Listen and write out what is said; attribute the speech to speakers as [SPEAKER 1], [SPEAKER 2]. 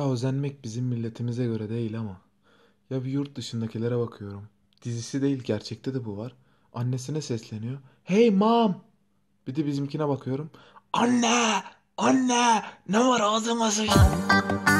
[SPEAKER 1] Ya özenmek bizim milletimize göre değil ama. Ya bir yurt dışındakilere bakıyorum. Dizisi değil gerçekte de bu var. Annesine sesleniyor. Hey mom! Bir de bizimkine bakıyorum. Anne! Anne! Ne var ağzıma sıçtı.